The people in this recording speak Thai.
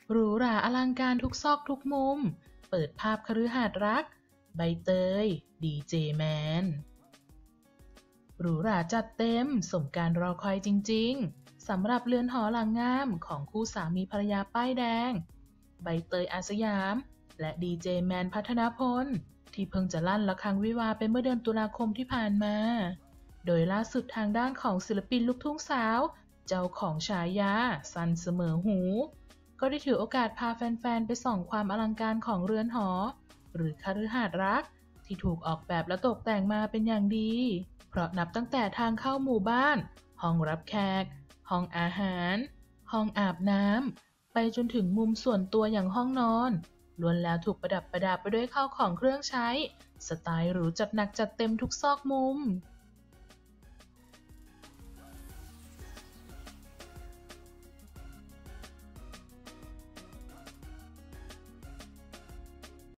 หรูหราอลังการทุกซอกทุกมุมเปิดภาพคฤหาสน์รักใบเตยดีเจแมนหรูหราจัดเต็มสมการรอคอยจริงๆสำหรับเรือนหอหลังงามของคู่สามีภรรยาป้ายแดงใบเตยอาสยามและดีเจแมนพัฒนพลที่เพิ่งจะลั่นระฆังวิวาห์ไปเมื่อเดือนตุลาคมที่ผ่านมาโดยล่าสุดทางด้านของศิลปินลูกทุ่งสาวเจ้าของฉายาซันเสมอหูก็ได้ถือโอกาสพาแฟนๆไปส่องความอลังการของเรือนหอหรือคฤหาสน์รักที่ถูกออกแบบและตกแต่งมาเป็นอย่างดีเพราะนับตั้งแต่ทางเข้าหมู่บ้านห้องรับแขกห้องอาหารห้องอาบน้ำไปจนถึงมุมส่วนตัวอย่างห้องนอนล้วนแล้วถูกประดับประดาไปด้วยข้าวของเครื่องใช้สไตล์หรูจัดหนักจัดเต็มทุกซอกมุม